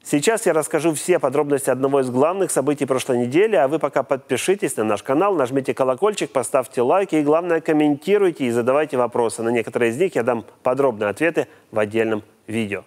Сейчас я расскажу все подробности одного из главных событий прошлой недели, а вы пока подпишитесь на наш канал, нажмите колокольчик, поставьте лайки и, главное, комментируйте и задавайте вопросы. На некоторые из них я дам подробные ответы в отдельном видео.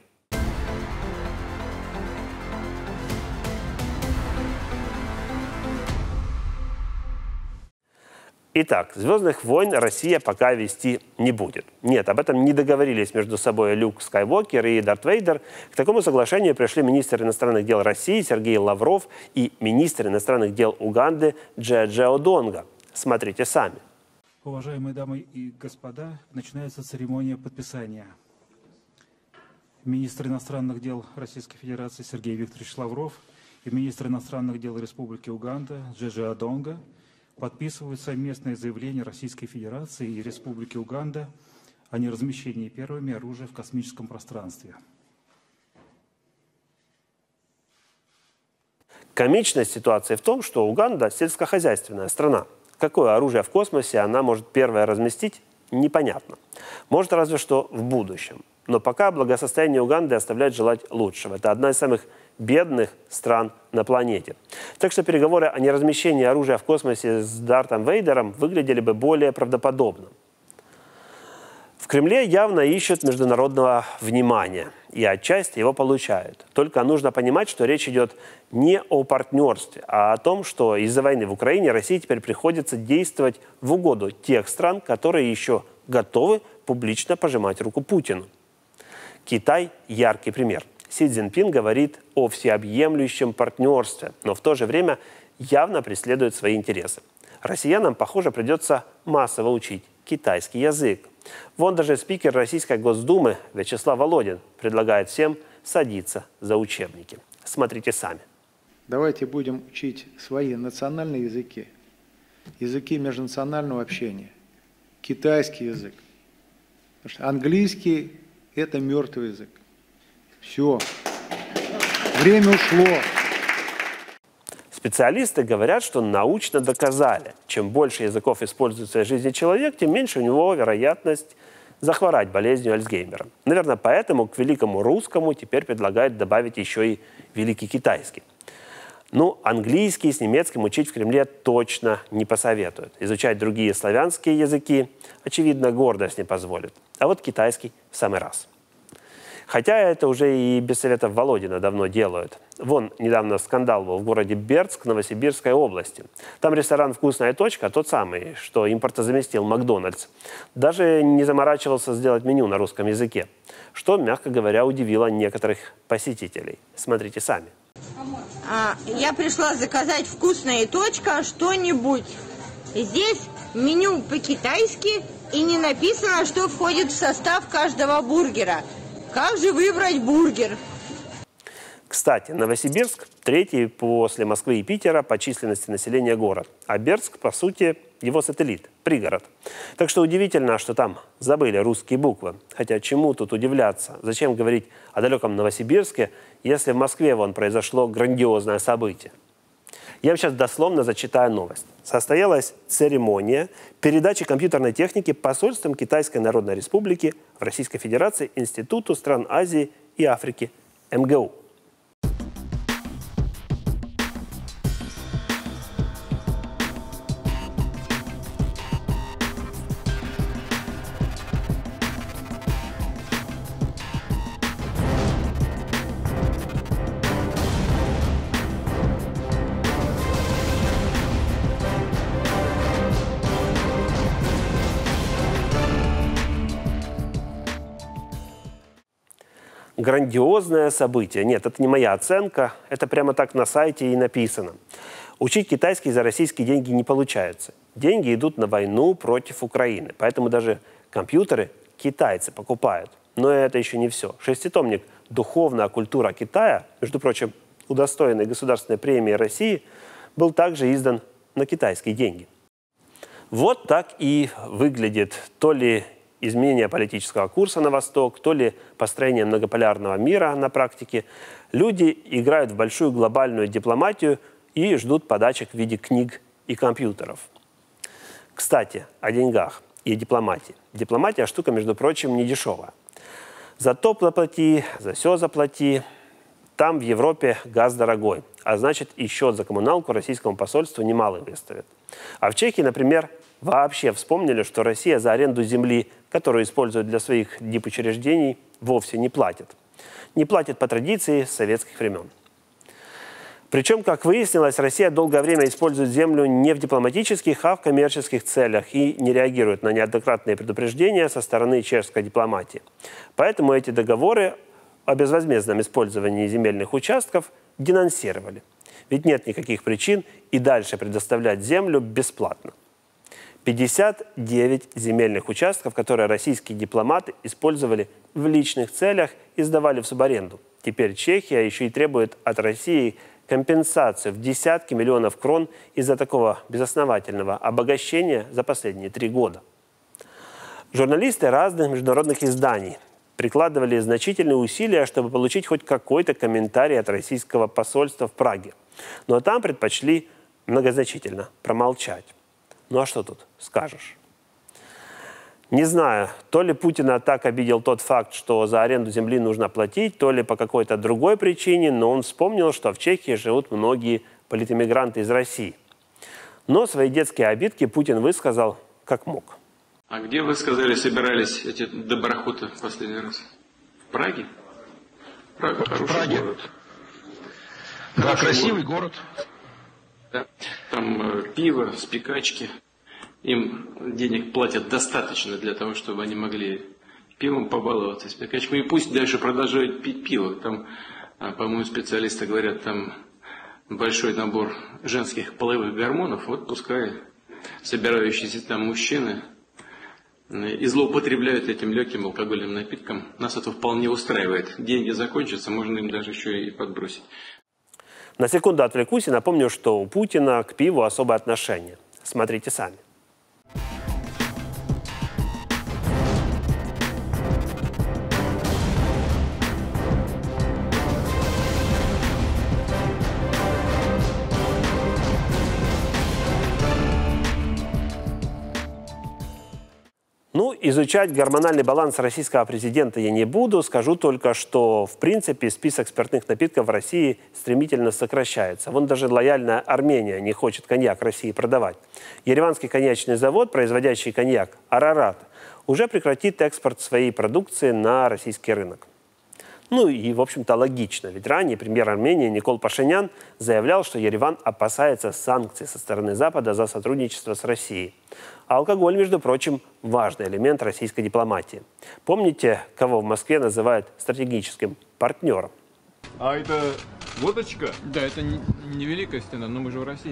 Итак, «Звездных войн» Россия пока вести не будет. Нет, об этом не договорились между собой Люк Скайуокер и Дарт Вейдер. К такому соглашению пришли министр иностранных дел России Сергей Лавров и министр иностранных дел Уганды Джедже Одонга. Смотрите сами. Уважаемые дамы и господа, начинается церемония подписания. Министр иностранных дел Российской Федерации Сергей Викторович Лавров и министр иностранных дел Республики Уганда Джедже Одонга подписывают совместное заявление Российской Федерации и Республики Уганда о неразмещении первыми оружия в космическом пространстве. Комичность ситуации в том, что Уганда – сельскохозяйственная страна. Какое оружие в космосе она может первое разместить, непонятно. Может, разве что в будущем. Но пока благосостояние Уганды оставляет желать лучшего. Это одна из самых бедных стран на планете. Так что переговоры о неразмещении оружия в космосе с Дартом Вейдером выглядели бы более правдоподобно. В Кремле явно ищут международного внимания. И отчасти его получают. Только нужно понимать, что речь идет не о партнерстве, а о том, что из-за войны в Украине России теперь приходится действовать в угоду тех стран, которые еще готовы публично пожимать руку Путину. Китай – яркий пример. Си Цзиньпин говорит о всеобъемлющем партнерстве, но в то же время явно преследует свои интересы. Россиянам, похоже, придется массово учить китайский язык. Вон даже спикер Российской Госдумы Вячеслав Володин предлагает всем садиться за учебники. Смотрите сами. Давайте будем учить свои национальные языки, языки межнационального общения, китайский язык. Потому что английский – это мертвый язык. Все. Время ушло. Специалисты говорят, что научно доказали, чем больше языков использует в своей жизни человек, тем меньше у него вероятность захворать болезнью Альцгеймера. Наверное, поэтому к великому русскому теперь предлагают добавить еще и великий китайский. Ну, английский с немецким учить в Кремле точно не посоветуют. Изучать другие славянские языки, очевидно, гордость не позволит. А вот китайский в самый раз. Хотя это уже и без советов Володина давно делают. Вон, недавно скандал был в городе Бердск Новосибирской области. Там ресторан «Вкусная точка», тот самый, что импортозаместил Макдональдс, даже не заморачивался сделать меню на русском языке, что, мягко говоря, удивило некоторых посетителей. Смотрите сами. Я пришла заказать «Вкусная точка» что-нибудь. Здесь меню по-китайски и не написано, что входит в состав каждого бургера. Как же выбрать бургер? Кстати, Новосибирск – третий после Москвы и Питера по численности населения город. А Бердск, по сути, его сателлит, пригород. Так что удивительно, что там забыли русские буквы. Хотя чему тут удивляться? Зачем говорить о далеком Новосибирске, если в Москве вон произошло грандиозное событие? Я вам сейчас дословно зачитаю новость. Состоялась церемония передачи компьютерной техники посольством Китайской Народной Республики в Российской Федерации Институту стран Азии и Африки МГУ. Грандиозное событие. Нет, это не моя оценка, это прямо так на сайте и написано. Учить китайский за российские деньги не получается. Деньги идут на войну против Украины, поэтому даже компьютеры китайцы покупают. Но это еще не все. Шеститомник «Духовная культура Китая», между прочим, удостоенный государственной премии России, был также издан на китайские деньги. Вот так и выглядит то ли изменение политического курса на восток, то ли построение многополярного мира на практике. Люди играют в большую глобальную дипломатию и ждут подачек в виде книг и компьютеров. Кстати, о деньгах и дипломатии. Дипломатия – штука, между прочим, не дешевая. За то заплати, за сё заплати. там в Европе газ дорогой, а значит и счет за коммуналку российскому посольству немалый выставит. А в Чехии, например, вообще вспомнили, что Россия за аренду земли, которую использует для своих дипучреждений, вовсе не платит. Не платит по традиции советских времен. Причем, как выяснилось, Россия долгое время использует землю не в дипломатических, а в коммерческих целях и не реагирует на неоднократные предупреждения со стороны чешской дипломатии. Поэтому эти договоры о безвозмездном использовании земельных участков денонсировали. Ведь нет никаких причин и дальше предоставлять землю бесплатно. 59 земельных участков, которые российские дипломаты использовали в личных целях и сдавали в субаренду. Теперь Чехия еще и требует от России компенсацию в десятки миллионов крон из-за такого безосновательного обогащения за последние 3 года. Журналисты разных международных изданий прикладывали значительные усилия, чтобы получить хоть какой-то комментарий от российского посольства в Праге. Но там предпочли многозначительно промолчать. Ну а что тут скажешь? Не знаю, то ли Путина так обидел тот факт, что за аренду земли нужно платить, то ли по какой-то другой причине, но он вспомнил, что в Чехии живут многие политэмигранты из России. Но свои детские обидки Путин высказал как мог. А где, вы сказали, собирались эти доброхоты в последний раз? В Праге? Прага хороший город. Да, красивый город. Да. Там пиво, спекачки. Им денег платят достаточно для того, чтобы они могли пивом побаловаться, спекачками. И пусть дальше продолжают пить пиво. Там, по-моему, специалисты говорят, там большой набор женских половых гормонов. Вот пускай собирающиеся там мужчины и злоупотребляют этим легким алкогольным напитком. Нас это вполне устраивает. Деньги закончатся, можно им даже еще и подбросить. На секунду отвлекусь и напомню, что у Путина к пиву особое отношение. Смотрите сами. Ну, изучать гормональный баланс российского президента я не буду. Скажу только, что, в принципе, список спиртных напитков в России стремительно сокращается. Вон даже лояльная Армения не хочет коньяк России продавать. Ереванский коньячный завод, производящий коньяк «Арарат», уже прекратит экспорт своей продукции на российский рынок. Ну и, в общем-то, логично. Ведь ранее премьер Армении Никол Пашинян заявлял, что Ереван опасается санкций со стороны Запада за сотрудничество с Россией. А алкоголь, между прочим, важный элемент российской дипломатии. Помните, кого в Москве называют стратегическим партнером? А это водочка? Да, это не Великая Стена, но мы же в России.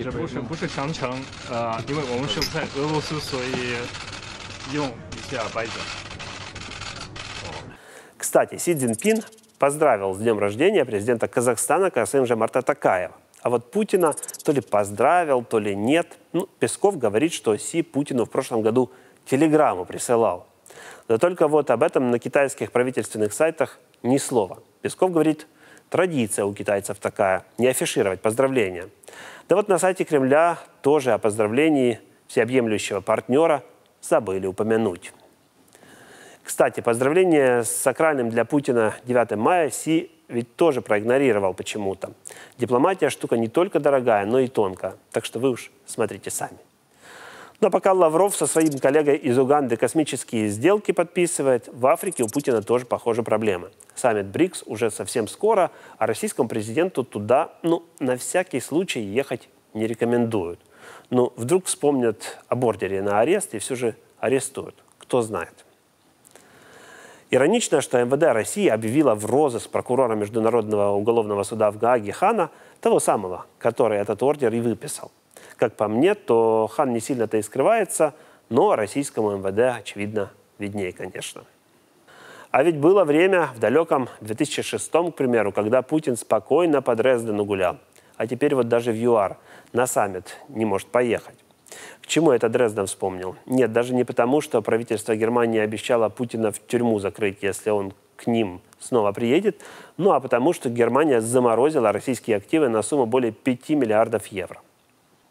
Кстати, Си Цзиньпин поздравил с днем рождения президента Казахстана Касым-Жомарта Токаева. А вот Путина то ли поздравил, то ли нет. Ну, Песков говорит, что Си Путину в прошлом году телеграмму присылал. Да только вот об этом на китайских правительственных сайтах ни слова. Песков говорит, традиция у китайцев такая, не афишировать поздравления. Да вот на сайте Кремля тоже о поздравлении всеобъемлющего партнера забыли упомянуть. Кстати, поздравление с сакральным для Путина 9 мая Си ведь тоже проигнорировал почему-то. Дипломатия штука не только дорогая, но и тонкая. Так что вы уж смотрите сами. Но пока Лавров со своим коллегой из Уганды космические сделки подписывает, в Африке у Путина тоже, похоже, проблемы. Саммит БРИКС уже совсем скоро, а российскому президенту туда, на всякий случай ехать не рекомендуют. Вдруг вспомнят об ордере на арест и все же арестуют. Кто знает. Иронично, что МВД России объявила в розыск прокурора Международного уголовного суда в Гааге Хана, того самого, который этот ордер и выписал. Как по мне, то Хан не сильно-то и скрывается, но российскому МВД, очевидно, виднее, конечно. А ведь было время в далеком 2006, к примеру, когда Путин спокойно по Дрездену гулял. А теперь вот даже в ЮАР на саммит не может поехать. К чему это Дрезден вспомнил? Нет, даже не потому, что правительство Германии обещало Путина в тюрьму закрыть, если он к ним снова приедет, а потому, что Германия заморозила российские активы на сумму более 5 миллиардов евро.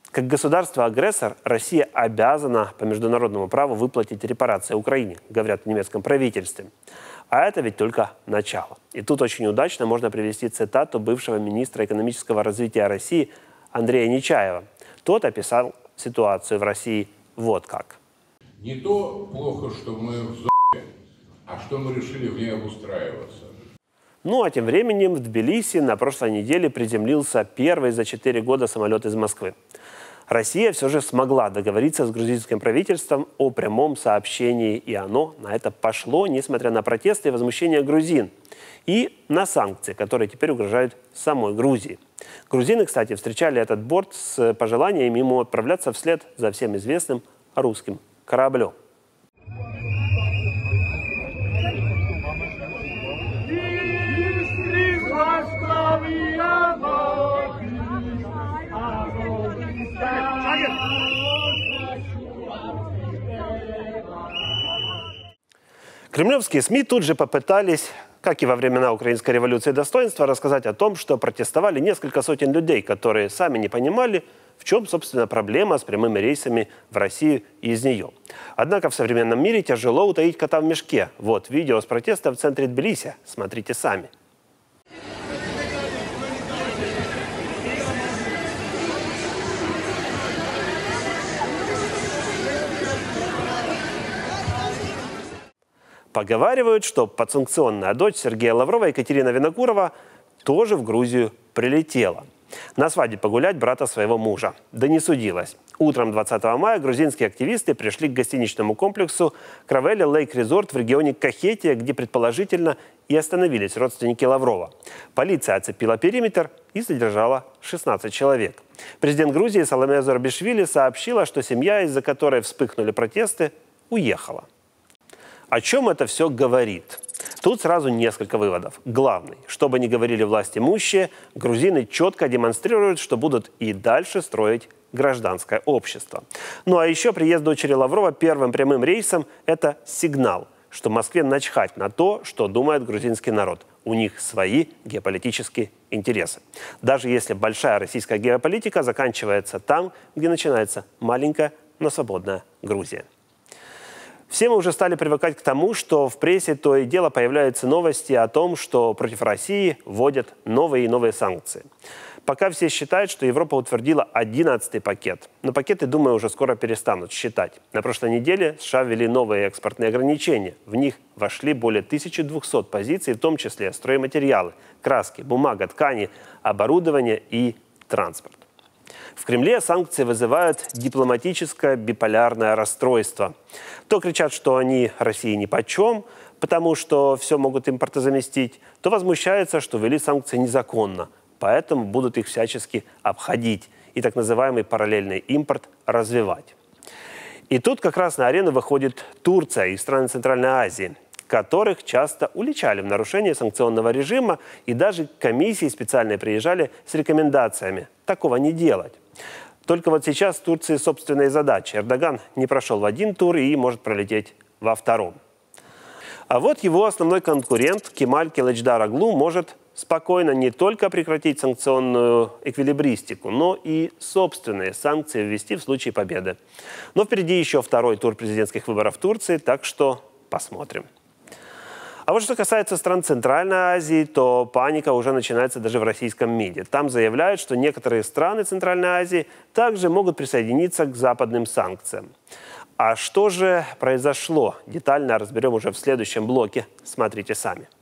Как государство-агрессор Россия обязана по международному праву выплатить репарации Украине, говорят в немецком правительстве. А это ведь только начало. И тут очень удачно можно привести цитату бывшего министра экономического развития России Андрея Нечаева. Тот описал ситуацию в России вот как. Не то плохо, что мы в зоне, а что мы решили в ней обустраиваться. Ну а тем временем в Тбилиси на прошлой неделе приземлился первый за 4 года самолет из Москвы. Россия все же смогла договориться с грузинским правительством о прямом сообщении, и оно на это пошло, несмотря на протесты и возмущения грузин, и на санкции, которые теперь угрожают самой Грузии. Грузины, кстати, встречали этот борт с пожеланием ему отправляться вслед за всем известным русским кораблем. Кремлевские СМИ тут же попытались, как и во времена Украинской революции достоинства, рассказать о том, что протестовали несколько сотен людей, которые сами не понимали, в чем, собственно, проблема с прямыми рейсами в Россию и из нее. Однако в современном мире тяжело утаить кота в мешке. Вот видео с протеста в центре Тбилиси. Смотрите сами. Поговаривают, что подсанкционная дочь Сергея Лаврова, Екатерина Винокурова, тоже в Грузию прилетела. На свадьбе погулять брата своего мужа. Да не судилась. Утром 20 мая грузинские активисты пришли к гостиничному комплексу Кравели Лейк Резорт в регионе Кахетия, где предположительно и остановились родственники Лаврова. Полиция оцепила периметр и задержала 16 человек. Президент Грузии Саломе Зурабишвили сообщила, что семья, из-за которой вспыхнули протесты, уехала. О чем это все говорит? Тут сразу несколько выводов. Главный. Что бы ни говорили власть имущие, грузины четко демонстрируют, что будут и дальше строить гражданское общество. Ну а еще приезд дочери Лаврова первым прямым рейсом – это сигнал, что Москве начхать на то, что думает грузинский народ. У них свои геополитические интересы. Даже если большая российская геополитика заканчивается там, где начинается маленькая, но свободная Грузия. Все мы уже стали привыкать к тому, что в прессе то и дело появляются новости о том, что против России вводят новые и новые санкции. Пока все считают, что Европа утвердила 11-й пакет. Но пакеты, думаю, уже скоро перестанут считать. На прошлой неделе США ввели новые экспортные ограничения. В них вошли более 1200 позиций, в том числе стройматериалы, краски, бумага, ткани, оборудование и транспорт. В Кремле санкции вызывают дипломатическое биполярное расстройство. То кричат, что они России нипочем, потому что все могут импортозаместить, то возмущаются, что ввели санкции незаконно, поэтому будут их всячески обходить и так называемый параллельный импорт развивать. И тут как раз на арену выходит Турция и страны Центральной Азии, которых часто уличали в нарушении санкционного режима, и даже комиссии специальные приезжали с рекомендациями такого не делать. Только вот сейчас в Турции собственные задачи. Эрдоган не прошел в один тур и может пролететь во втором. А вот его основной конкурент Кемаль Кылычдароглу может спокойно не только прекратить санкционную эквилибристику, но и собственные санкции ввести в случае победы. Но впереди еще второй тур президентских выборов в Турции, так что посмотрим. А вот что касается стран Центральной Азии, то паника уже начинается даже в российском МИДе. Там заявляют, что некоторые страны Центральной Азии также могут присоединиться к западным санкциям. А что же произошло? Детально разберем уже в следующем блоке. Смотрите сами.